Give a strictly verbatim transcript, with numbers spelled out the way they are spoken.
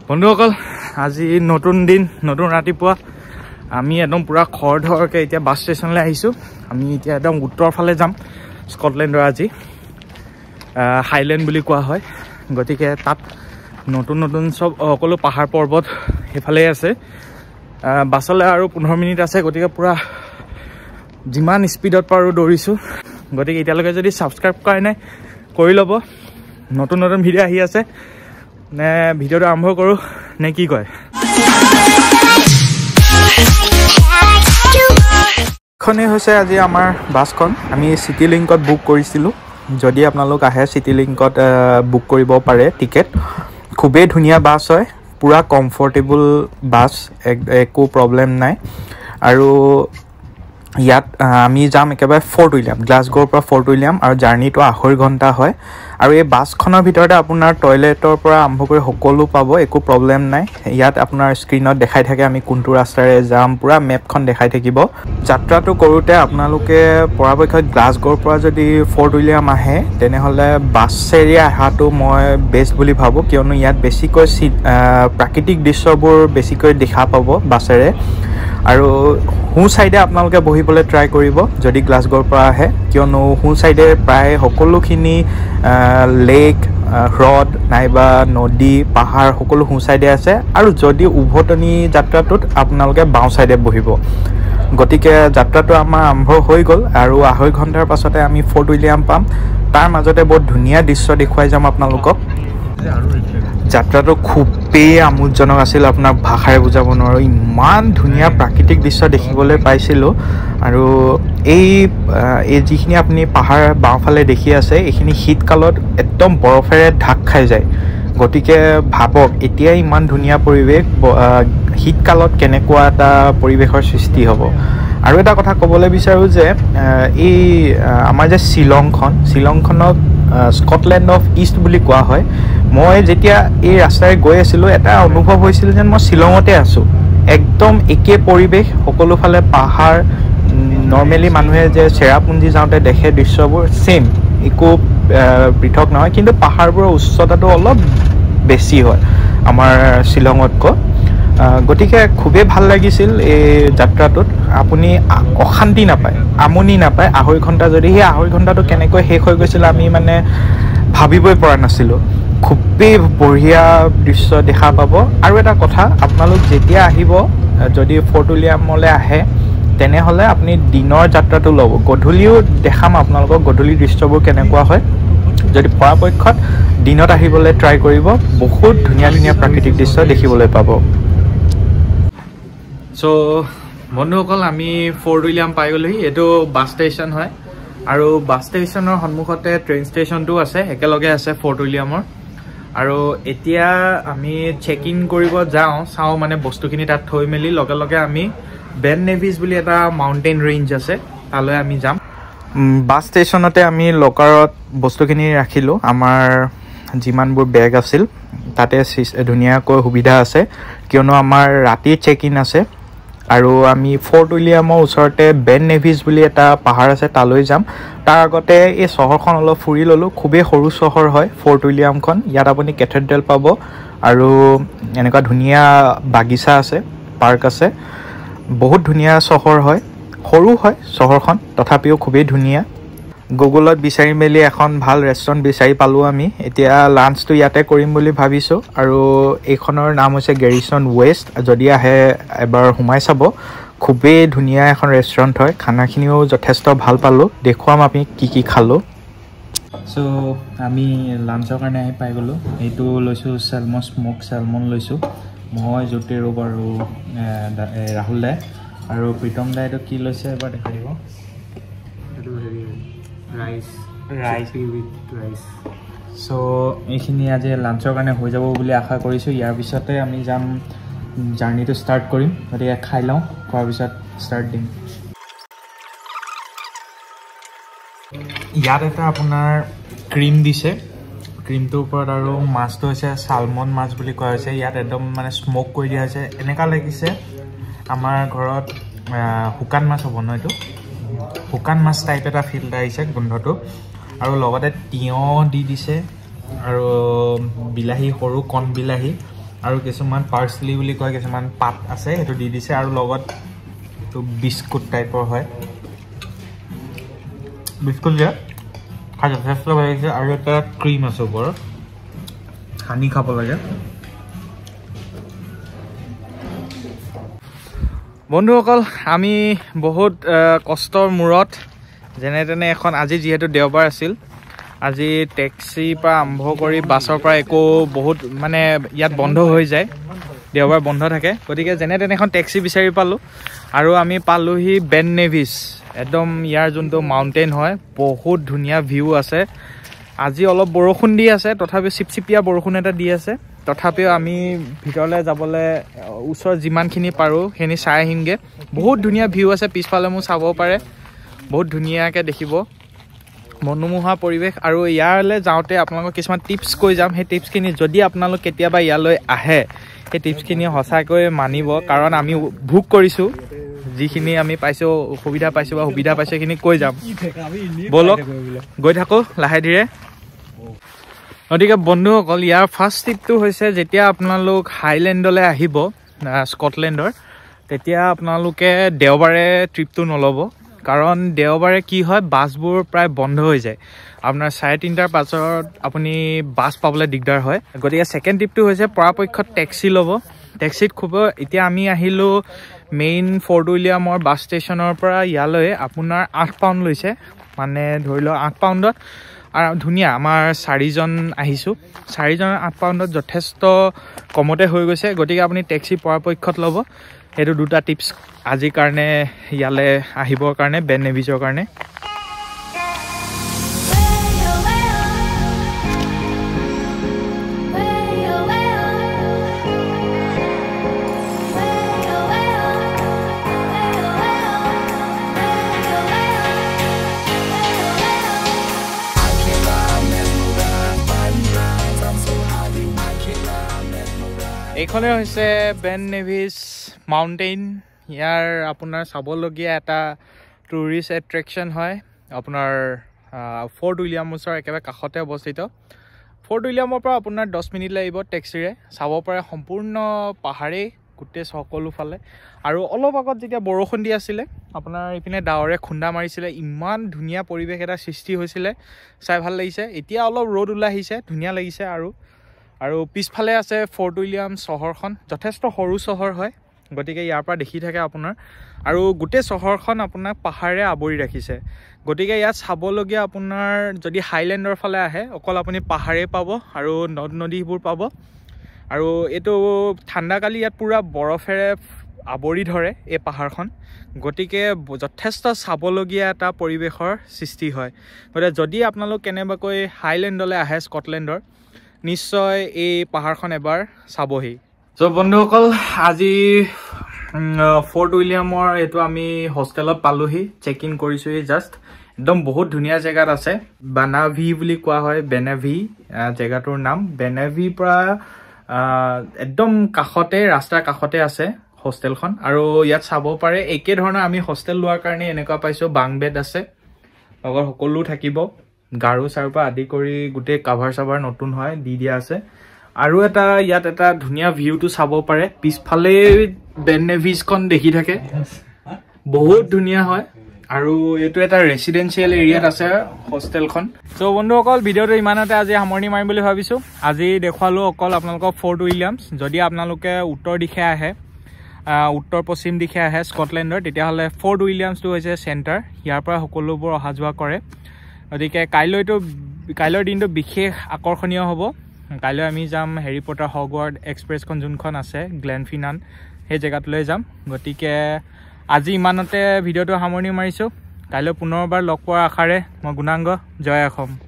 বন্ধুসকল আজি নতুন দিন নতুন ৰাতিপুৱা আমি একদম পুৰা খৰধৰকে এতিয়া বাছ ষ্টেচনলৈ আহিছোঁ আমি এতিয়া একদম উত্তৰ ফালে যাম স্কটলেণ্ডৰ আজি হাইলেণ্ড বুলি কোৱা হয় গতিকে তাত নতুন নতুন সব সকলো পাহাৰ পৰ্বত হেফালে আছে বাছলৈ আৰু পোন্ধৰ মিনিট আছে গতিকে পুৰা যিমান স্পীডত পাৰো দৌৰিছোঁ গতিকে এতিয়ালৈকে যদি সাবস্ক্ৰাইব কৰা নাই কৰি ল'ব নতুন নতুন ভিডিঅ' আহি আছে নে ভিডিঅ'টো আৰম্ভ কৰোঁ নে কি কয় খনে হৈছে আজি আমাৰ বাছখন আমি চিটি লিংকত বুক কৰিছিলোঁ যদি আপোনালোক আহে চিটি লিংকত বুক কৰিব পাৰে টিকেট খুবেই ধুনীয়া বাছ হয় পুৰা কমফৰ্টেবল বাছ একো প্ৰব্লেম নাই আৰু ইয়াত আমি যাম একেবাৰে ফৰ্ট উইলিয়াম গ্লাছগোৰ পৰা ফৰ্ট উইলিয়াম আৰু জাৰ্নিটো আঢ়ৈ ঘণ্টা হয় আৰু এই বাছখনৰ ভিতৰতে আপোনাৰ টয়লেটৰ পৰা আৰম্ভ কৰি সকলো পাব একো প্ৰব্লেম নাই ইয়াত আপোনাৰ স্ক্ৰীনত দেখাই থাকে আমি কোনটো ৰাস্তাৰে যাম পুৰা মেপখন দেখাই থাকিব যাত্ৰাটো কৰোঁতে আপোনালোকে পৰাপক্ষত গ্লাছগোৰ পৰা যদি ফৰ্ট উইলিয়াম আহে তেনেহ'লে বাছেৰে অহাটো মই বেষ্ট বুলি ভাবোঁ কিয়নো ইয়াত বেছিকৈ প্ৰাকৃতিক দৃশ্যবোৰ বেছিকৈ দেখা পাব বাছেৰে আৰু সোঁ চাইডে আপোনালোকে বহিবলৈ ট্ৰাই কৰিব যদি গ্লাছগোৰ পৰা আহে কিয়নো সোঁ চাইডে প্ৰায় সকলোখিনি লেক হ্ৰদ নাইবা নদী পাহাৰ সকলো সোঁ চাইডে আছে আৰু যদি উভতনি যাত্ৰাটোত আপোনালোকে বাওঁ চাইডে বহিব গতিকে যাত্ৰাটো আমাৰ আৰম্ভ হৈ গ'ল আৰু আঢ়ৈ ঘণ্টাৰ পাছতে আমি ফৰ্ট উইলিয়াম পাম তাৰ মাজতে বহুত ধুনীয়া দৃশ্য দেখুৱাই যাম আপোনালোকক যাত্ৰাটো খুবেই আমোদজনক আছিল আপোনাক ভাষাৰে বুজাব নোৱাৰোঁ ইমান ধুনীয়া প্ৰাকৃতিক দৃশ্য দেখিবলৈ পাইছিলোঁ আৰু এই এই যিখিনি আপুনি পাহাৰ বাওঁফালে দেখি আছে এইখিনি শীতকালত একদম বৰফেৰে ঢাক খাই যায় গতিকে ভাবক এতিয়া ইমান ধুনীয়া পৰিৱেশ শীতকালত কেনেকুৱা এটা পৰিৱেশৰ সৃষ্টি হ'ব আৰু এটা কথা ক'বলৈ বিচাৰোঁ যে এই আমাৰ যে শ্বিলংখন শ্বিলংখনক স্কটলেণ্ড অফ ইষ্ট বুলি কোৱা হয় মই যেতিয়া এই ৰাস্তাৰে গৈ আছিলোঁ এটা অনুভৱ হৈছিল যেন মই শ্বিলঙতে আছোঁ একদম একে পৰিৱেশ সকলোফালে পাহাৰ নৰ্মেলি মানুহে যে চেৰাপুঞ্জী যাওঁতে দেখে দৃশ্যবোৰ ছেইম একো পৃথক নহয় কিন্তু পাহাৰবোৰৰ উচ্চতাটো অলপ বেছি হয় আমাৰ শ্বিলঙতকৈ গতিকে খুবেই ভাল লাগিছিল এই যাত্ৰাটোত আপুনি অশান্তি নাপায় আমনি নাপায় আঢ়ৈ ঘণ্টা যদি সেই আঢ়ৈ ঘণ্টাটো কেনেকৈ শেষ হৈ গৈছিল আমি মানে ভাবিবই পৰা নাছিলোঁ খুবেই বঢ়িয়া দৃশ্য দেখা পাব আৰু এটা কথা আপোনালোক যেতিয়া আহিব যদি ফৰ্ট উইলিয়ামলৈ আহে তেনেহ'লে আপুনি দিনৰ যাত্ৰাটো ল'ব গধূলিও দেখাম আপোনালোকক গধূলি দৃশ্যবোৰ কেনেকুৱা হয় যদি পৰাপক্ষত দিনত আহিবলৈ ট্ৰাই কৰিব বহুত ধুনীয়া ধুনীয়া প্ৰাকৃতিক দৃশ্য দেখিবলৈ পাব চ' বন্ধুসকল আমি ফৰ্ট উইলিয়াম পাই গ'লোহি এইটো বাছ ষ্টেচন হয় আৰু বাছ ষ্টেচনৰ সন্মুখতে ট্ৰেইন ষ্টেচনটো আছে একেলগে আছে ফৰ্ট উইলিয়ামৰ আৰু এতিয়া আমি চেক ইন কৰিব যাওঁ চাওঁ মানে বস্তুখিনি তাত থৈ মেলি লগে লগে আমি বেন নেভিছ বুলি এটা মাউণ্টেইন ৰেঞ্জ আছে তালৈ আমি যাম বাছ ষ্টেচনতে আমি লকাৰত বস্তুখিনি ৰাখিলোঁ আমাৰ যিমানবোৰ বেগ আছিল তাতে ধুনীয়াকৈ সুবিধা আছে কিয়নো আমাৰ ৰাতি চেক ইন আছে আৰু আমি ফৰ্ট উইলিয়ামৰ ওচৰতে বেন নেভিছ বুলি এটা পাহাৰ আছে তালৈ যাম তাৰ আগতে এই চহৰখন অলপ ফুৰি ল'লোঁ খুবেই সৰু চহৰ হয় ফৰ্ট উইলিয়ামখন ইয়াত আপুনি কেথেড্ৰেল পাব আৰু এনেকুৱা ধুনীয়া বাগিচা আছে পাৰ্ক আছে বহুত ধুনীয়া চহৰ হয় সৰু হয় চহৰখন তথাপিও খুবেই ধুনীয়া গুগলত বিচাৰি মেলি এখন ভাল ৰেষ্টুৰেণ্ট বিচাৰি পালোঁ আমি এতিয়া লাঞ্চটো ইয়াতে কৰিম বুলি ভাবিছোঁ আৰু এইখনৰ নাম হৈছে গেৰিছন ৱেষ্ট যদি আহে এবাৰ সোমাই চাব খুবেই ধুনীয়া এখন ৰেষ্টুৰেণ্ট হয় খানাখিনিও যথেষ্ট ভাল পালোঁ দেখুৱাম আমি কি কি খালোঁ চ' আমি লাঞ্চৰ কাৰণে আহি পাই গ'লোঁ এইটো লৈছোঁ চেলমন স্ম'ক চেলমন লৈছোঁ মই জ্যোতিৰূপ আৰু ৰাহুল দাই আৰু প্ৰীতম দাই এইটো কি লৈছে এবাৰ দেখাই দিব এইটো হেৰি ৰাইচ ৰাইচ উইথ ৰাইচ চ' এইখিনি আজি লাঞ্চৰ কাৰণে হৈ যাব বুলি আশা কৰিছোঁ ইয়াৰ পিছতে আমি যাম জাৰ্ণিটো ষ্টাৰ্ট কৰিম গতিকে খাই লওঁ খোৱাৰ পিছত ষ্টাৰ্ট দিম ইয়াত এটা আপোনাৰ ক্ৰীম দিছে ক্ৰীমটোৰ ওপৰত আৰু মাছটো হৈছে চালমন মাছ বুলি কোৱা হৈছে ইয়াত একদম মানে স্ম'ক কৰি দিয়া হৈছে এনেকুৱা লাগিছে আমাৰ ঘৰত শুকান মাছ হ'ব ন এইটো শুকান মাছ টাইপ এটা ফিল আহিছে গোন্ধটো আৰু লগতে তিয়ঁহ দি দিছে আৰু বিলাহী সৰু কণ বিলাহী আৰু কিছুমান পাৰ্সলি বুলি কয় কিছুমান পাত আছে সেইটো দি দিছে আৰু লগত তো বিস্কুট টাইপৰ হয় বিস্কুট দিয়া খাই যথেষ্ট ভাল লাগিছে আৰু এটা ক্ৰীম আছে ওপৰত সানি খাব লাগে বন্ধুসকল আমি বহুত কষ্টৰ মূৰত যেনে তেনে এখন আজি যিহেতু দেওবাৰ আছিল আজি টেক্সি পৰা আৰম্ভ কৰি বাছৰ পৰা একো বহুত মানে ইয়াত বন্ধ হৈ যায় দেওবাৰ বন্ধ থাকে গতিকে যেনে তেনে এখন টেক্সি বিচাৰি পালোঁ আৰু আমি পালোহি বেন নেভিছ একদম ইয়াৰ যোনটো মাউণ্টেইন হয় বহুত ধুনীয়া ভিউ আছে আজি অলপ বৰষুণ দি আছে তথাপিও চিপচিপিয়া বৰষুণ এটা দি আছে তথাপিও আমি ভিতৰলৈ যাবলৈ ওচৰত যিমানখিনি পাৰোঁ সেইখিনি চাই আহিমগৈ বহুত ধুনীয়া ভিউ আছে পিছফালে মোৰ চাব পাৰে বহুত ধুনীয়াকৈ দেখিব মনোমোহা পৰিৱেশ আৰু ইয়ালৈ যাওঁতে আপোনালোকক কিছুমান টিপছ কৈ যাম সেই টিপছখিনি যদি আপোনালোক কেতিয়াবা ইয়ালৈ আহে সেই টিপছখিনি সঁচাকৈ মানিব কাৰণ আমি ভোগ কৰিছোঁ যিখিনি আমি পাইছোঁ সুবিধা পাইছোঁ বা সুবিধা পাইছোঁ সেইখিনি কৈ যাম ব'লক গৈ থাকোঁ লাহে ধীৰে গতিকে বন্ধুসকল ইয়াৰ ফাৰ্ষ্ট টিপটো হৈছে যেতিয়া আপোনালোক হাইলেণ্ডলৈ আহিব স্কটলেণ্ডৰ তেতিয়া আপোনালোকে দেওবাৰে ট্ৰিপটো নল'ব কাৰণ দেওবাৰে কি হয় বাছবোৰ প্ৰায় বন্ধ হৈ যায় আপোনাৰ চাৰে তিনিটাৰ পাছত আপুনি বাছ পাবলৈ দিগদাৰ হয় গতিকে ছেকেণ্ড ট্ৰিপটো হৈছে পৰাপক্ষত টেক্সি ল'ব টেক্সিত খুব এতিয়া আমি আহিলোঁ মেইন ফৰ্ট উইলিয়ামৰ বাছ ষ্টেচনৰ পৰা ইয়ালৈ আপোনাৰ আঠ পাউণ্ড লৈছে মানে ধৰি লওক আঠ পাউণ্ডত আৰু ধুনীয়া আমাৰ চাৰিজন আহিছোঁ চাৰিজনৰ আঠ পাউণ্ডত যথেষ্ট কমতে হৈ গৈছে গতিকে আপুনি টেক্সি পৰাপক্ষত ল'ব সেইটো দুটা টিপছ আজিৰ কাৰণে ইয়ালৈ আহিবৰ কাৰণে বেন নেভিছৰ কাৰণে এইখনে হৈছে বেন নেভিছ মাউণ্টেইন ইয়াৰ আপোনাৰ চাবলগীয়া এটা টুৰিষ্ট এট্ৰেকশ্যন হয় আপোনাৰ ফৰ্ট উইলিয়ামছৰ একেবাৰে কাষতে অৱস্থিত ফৰ্ট উইলিয়ামৰ পৰা আপোনাৰ দহ মিনিট লাগিব টেক্সিৰে চাব পাৰে সম্পূৰ্ণ পাহাৰেই গোটেই সকলো ফালে আৰু অলপ আগত যেতিয়া বৰষুণ দি আছিলে আপোনাৰ ইপিনে ডাৱৰে খুন্দা মাৰিছিলে ইমান ধুনীয়া পৰিৱেশ এটা সৃষ্টি হৈছিলে চাই ভাল লাগিছে এতিয়া অলপ ৰ'দ ওলাই আহিছে ধুনীয়া লাগিছে আৰু আৰু পিছফালে আছে ফৰ্ট উইলিয়াম চহৰখন যথেষ্ট সৰু চহৰ হয় গতিকে ইয়াৰ পৰা দেখি থাকে আপোনাৰ আৰু গোটেই চহৰখন আপোনাক পাহাৰে আৱৰি ৰাখিছে গতিকে ইয়াত চাবলগীয়া আপোনাৰ যদি হাইলেণ্ডৰ ফালে আহে অকল আপুনি পাহাৰেই পাব আৰু নদ নদীবোৰ পাব আৰু এইটো ঠাণ্ডাকালি ইয়াত পূৰা বৰফেৰে আৱৰি ধৰে এই পাহাৰখন গতিকে যথেষ্ট চাবলগীয়া এটা পৰিৱেশৰ সৃষ্টি হয় গতিকে যদি আপোনালোক কেনেবাকৈ হাইলেণ্ডলৈ আহে স্কটলেণ্ডৰ নিশ্চয় এই পাহাৰখন এবাৰ চাবহি চ' বন্ধুসকল আজি ফৰ্ট উইলিয়ামৰ এইটো আমি হোষ্টেলত পালোহি চেক ইন কৰিছোঁহি জাষ্ট একদম বহুত ধুনীয়া জেগাত আছে বানাভি বুলি কোৱা হয় বেনাভি জেগাটোৰ নাম বেনাভিৰ পৰা একদম কাষতে ৰাস্তাৰ কাষতে আছে হোষ্টেলখন আৰু ইয়াত চাব পাৰে একে ধৰণৰ আমি হোষ্টেল লোৱাৰ কাৰণে এনেকুৱা পাইছোঁ বাং বেড আছে লগত সকলো থাকিব গাৰু চাৰুৰ পৰা আদি কৰি গোটেই কাভাৰ চাভাৰ নতুন হয় দি দিয়া আছে আৰু এটা ইয়াত এটা ধুনীয়া ভিউটো চাব পাৰে পিছফালে বেন নেভিছখন দেখি থাকে বহুত ধুনীয়া হয় আৰু এইটো এটা ৰেচিডেন্সিয়েল এৰিয়াত আছে হোষ্টেলখন চ' বন্ধুসকল ভিডিঅ'টো ইমানতে আজি সামৰণি মাৰিম বুলি ভাবিছোঁ আজি দেখুৱালোঁ অকল আপোনালোকক ফৰ্ট উইলিয়ামছ যদি আপোনালোকে উত্তৰ দিশে আহে উত্তৰ পশ্চিম দিশে আহে স্কটলেণ্ডৰ তেতিয়াহ'লে ফৰ্ট উইলিয়ামছটো হৈছে চেণ্টাৰ ইয়াৰ পৰা সকলোবোৰ অহা যোৱা কৰে গতিকে কাইলৈতো কাইলৈৰ দিনটো বিশেষ আকৰ্ষণীয় হ'ব কাইলৈ আমি যাম হেৰি পটাৰ হগৱাৰ্ড এক্সপ্ৰেছখন যোনখন আছে গ্লেনফিনান সেই জেগাটোলৈ যাম গতিকে আজি ইমানতে ভিডিঅ'টো সামৰণি মাৰিছোঁ কাইলৈ পুনৰবাৰ লগ পোৱাৰ আশাৰে মই গুণাংগ জয় অসম